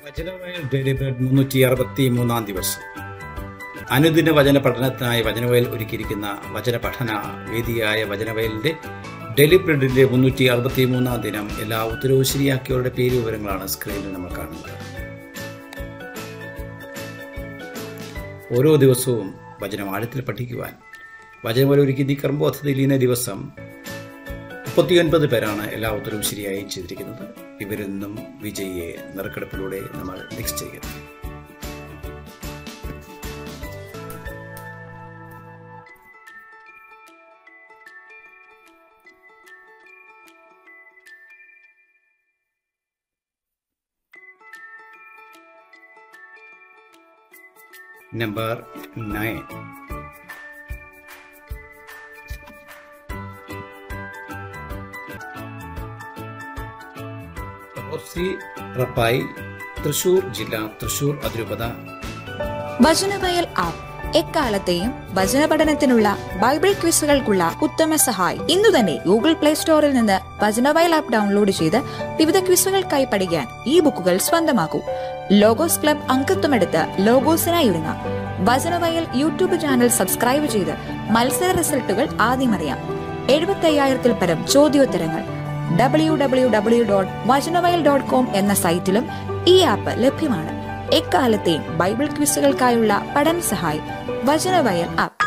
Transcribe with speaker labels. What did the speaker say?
Speaker 1: Vachanavayal daily bread 363 ദിവസം. അനുദിന വചന പഠനത്തിനായി വചനവയൽ ഒരുക്കിയിരിക്കുന്ന വചന പഠന വേദിയായ വചനവയലിന്റെ ഡെയിലി ബ്രെഡിന്റെ 363 ദിനം. എല്ലാ ഉത്തരവും ശരിയാക്കിയവരുടെ പേര് വിവരങ്ങളാണ് സ്ക്രീനിൽ നമ്മൾ കാണുന്നത്. ഓരോ ദിവസവും വചനം ആഴത്തിൽ പഠിക്കുവാൻ വചനവയൽ ഒരുക്കി കർമ്മപദ്ധതിയിൽ ഇന്ന ദിവസം 39 പേരാണ് എല്ലാ ഉത്തരവും ശരിയായി ചെയ്തിരിക്കുന്നത്. ഇവരെന്നും വിജയിയെ നറുക്കെടുപ്പിലൂടെ നമ്മൾ നെക്സ്റ്റ് ചെയ്യുന്നു. നമ്പർ 9. റപ്പായി, തൃശൂർ ജില്ല, തൃശൂർ അതിരൂപത.
Speaker 2: വചനവയൽ ആപ്പ് എക്കാലത്തെയും വചന പഠനത്തിനുള്ള ബൈബിൾ ക്വിസുകൾക്കുള്ള ഉത്തമ സഹായി. ഇന്നു തന്നെ ഗൂഗിൾ പ്ലേ സ്റ്റോറിൽ നിന്ന് വചനവയൽ ആപ്പ് ഡൗൺലോഡ് ചെയ്ത് വിവിധ ക്വിസുകൾക്കായി പഠിക്കാൻ ഈ ബുക്കുകൾ സ്വന്തമാക്കൂ. ലോഗോസ് ക്ലബ് അംഗത്വമെടുത്ത് ലോഗോസിനായി ഒരുങ്ങാം. വചനവയൽ യൂട്യൂബ് ചാനൽ സബ്സ്ക്രൈബ് ചെയ്ത് മത്സര റിസൾട്ടുകൾ ആദ്യം അറിയാം. 75,000-ൽ പരം ചോദ്യോത്തരങ്ങൾ www.vajanavayal.com എന്ന സൈറ്റിലും ഈ ആപ്പ് ലഭ്യമാണ്. എക്കാലത്തെയും ബൈബിൾ ക്വിസുകൾക്കായുള്ള പഠന സഹായി വചനവയൽ ആപ്പ്.